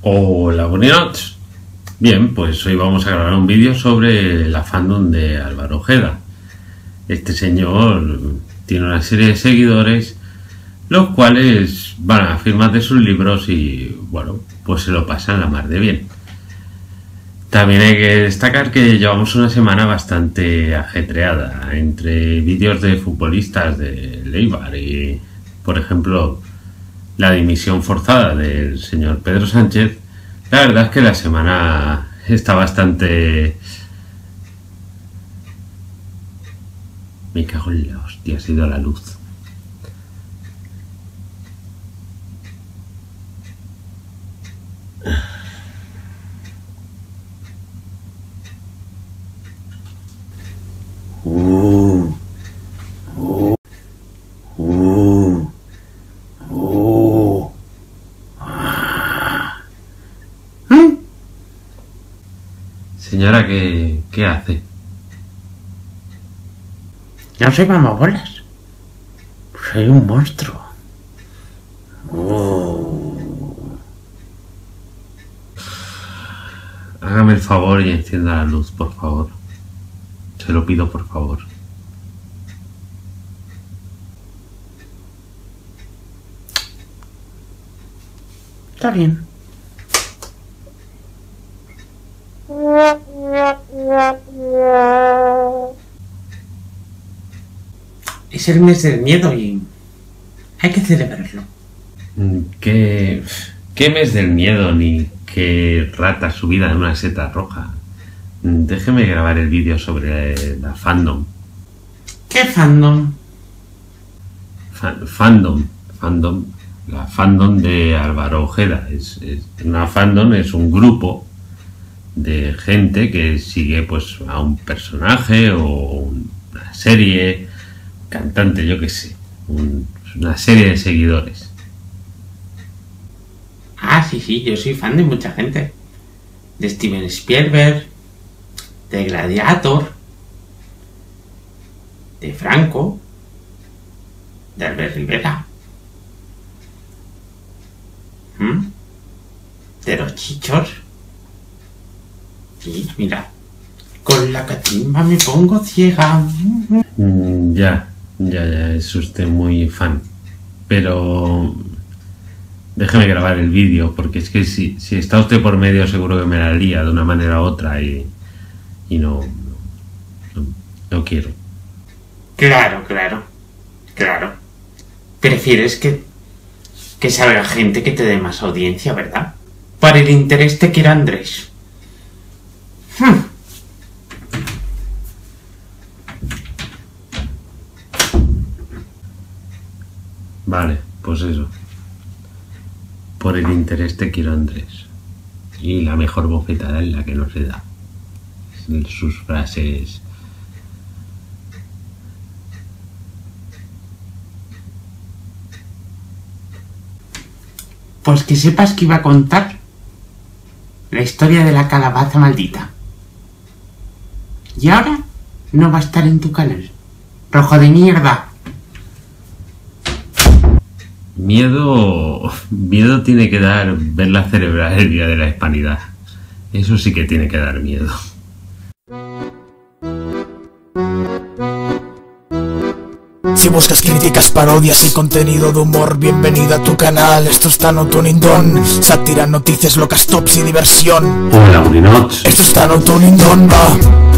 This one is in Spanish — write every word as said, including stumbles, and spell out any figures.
Hola, buenas noches. Bien, pues hoy vamos a grabar un vídeo sobre la fandom de Álvaro Ojeda. Este señor tiene una serie de seguidores, los cuales van a firmar de sus libros y, bueno, pues se lo pasan la mar de bien. También hay que destacar que llevamos una semana bastante ajetreada entre vídeos de futbolistas de Eibar y, por ejemplo, la dimisión forzada del señor Pedro Sánchez. La verdad es que la semana está bastante... Me cago en la hostia, ha sido la luz. Uh, uh, uh, uh. Ah. ¿Mm? Señora, ¿qué, qué hace? No soy mamabolas. Soy un monstruo. Uh. Hágame el favor y encienda la luz, por favor. Se lo pido, por favor. Está bien. Es el mes del miedo y hay que celebrarlo. ¿Qué, qué mes del miedo ni qué rata subida en una seta roja? Déjeme grabar el vídeo sobre la fandom. ¿Qué fandom? Fan, fandom. Fandom. La fandom de Álvaro Ojeda. Es, es, una fandom es un grupo de gente que sigue pues a un personaje o una serie, cantante, yo qué sé. Un, una serie de seguidores. Ah, sí, sí, yo soy fan de mucha gente. De Steven Spielberg, de Gladiator, de Franco, de Albert Rivera, ¿Mm? de los Chichos. Sí, mira, con la catimba me pongo ciega. Mm, ya, ya, ya, es usted muy fan. Pero déjeme grabar el vídeo, porque es que si, si está usted por medio seguro que me la lía de una manera u otra y... Y no, no, no, no quiero. Claro, claro, claro. Prefieres que, que salga gente que te dé más audiencia, ¿verdad? Para el interés te quiere Andrés. Hmm. Vale, pues eso. Por el interés te quiero Andrés. Y la mejor bofetada es la que no se da. Sus frases. Pues que sepas que iba a contar la historia de la calabaza maldita. Y ahora no va a estar en tu canal. Rojo de mierda. Miedo. Miedo tiene que dar verla celebrar el día de la hispanidad. Eso sí que tiene que dar miedo. Si buscas críticas, parodias y contenido de humor, bienvenido a tu canal. Esto está no Tunindón. Sátira, noticias locas, tops y diversión. Hola, buenas noches. Esto está no Tunindón, va.